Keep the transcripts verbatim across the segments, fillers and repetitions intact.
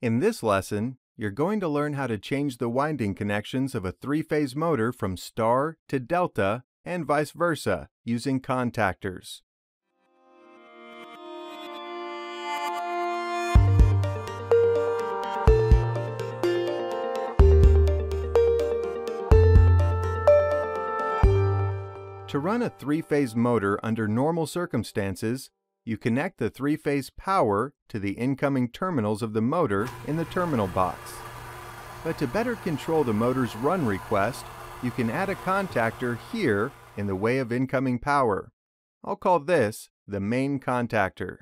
In this lesson, you're going to learn how to change the winding connections of a three-phase motor from star to delta and vice versa using contactors. To run a three-phase motor under normal circumstances, you connect the three-phase power to the incoming terminals of the motor in the terminal box. But to better control the motor's run request, you can add a contactor here in the way of incoming power. I'll call this the main contactor.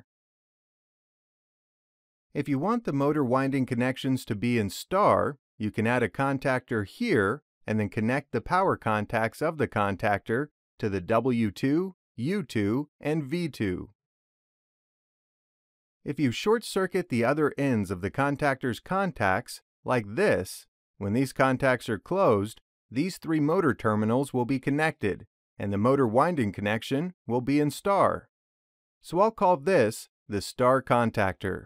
If you want the motor winding connections to be in star, you can add a contactor here and then connect the power contacts of the contactor to the W two, U two, and V two. If you short-circuit the other ends of the contactor's contacts, like this, when these contacts are closed, these three motor terminals will be connected, and the motor winding connection will be in star. So I'll call this the star contactor.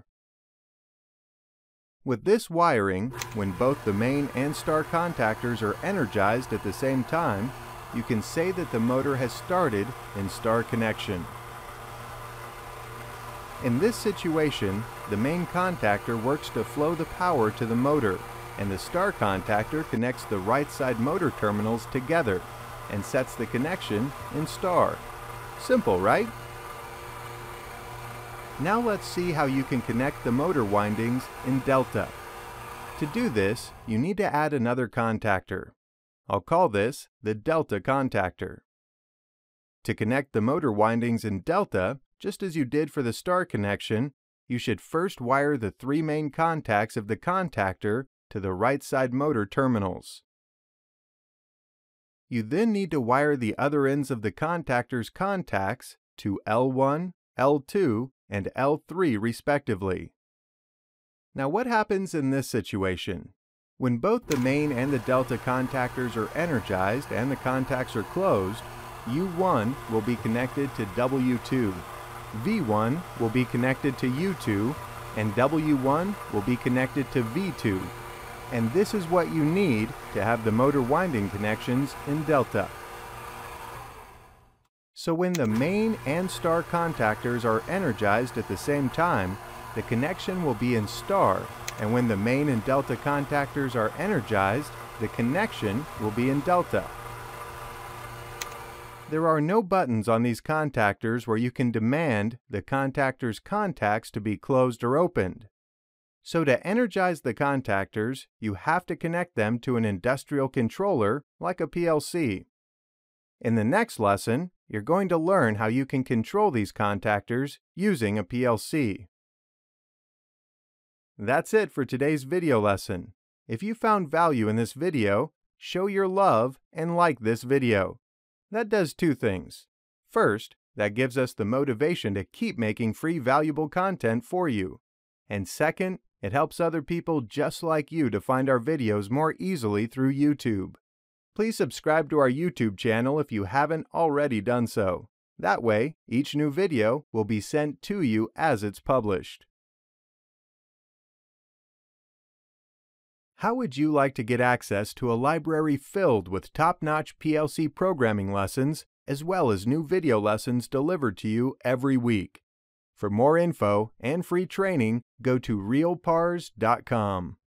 With this wiring, when both the main and star contactors are energized at the same time, you can say that the motor has started in star connection. In this situation, the main contactor works to flow the power to the motor, and the star contactor connects the right side motor terminals together and sets the connection in star. Simple, right? Now let's see how you can connect the motor windings in delta. To do this, you need to add another contactor. I'll call this the delta contactor. To connect the motor windings in delta, just as you did for the star connection, you should first wire the three main contacts of the contactor to the right side motor terminals. You then need to wire the other ends of the contactor's contacts to L one, L two, and L three respectively. Now what happens in this situation? When both the main and the delta contactors are energized and the contacts are closed, U one will be connected to W two. V one will be connected to U two, and W one will be connected to V two. And this is what you need to have the motor winding connections in delta. So when the main and star contactors are energized at the same time, the connection will be in star, and when the main and delta contactors are energized, the connection will be in delta. There are no buttons on these contactors where you can demand the contactor's contacts to be closed or opened. So to energize the contactors, you have to connect them to an industrial controller like a P L C. In the next lesson, you're going to learn how you can control these contactors using a P L C. That's it for today's video lesson. If you found value in this video, show your love and like this video. That does two things. First, that gives us the motivation to keep making free valuable content for you. And second, it helps other people just like you to find our videos more easily through YouTube. Please subscribe to our YouTube channel if you haven't already done so. That way, each new video will be sent to you as it's published. How would you like to get access to a library filled with top-notch P L C programming lessons, as well as new video lessons delivered to you every week? For more info and free training, go to real pars dot com.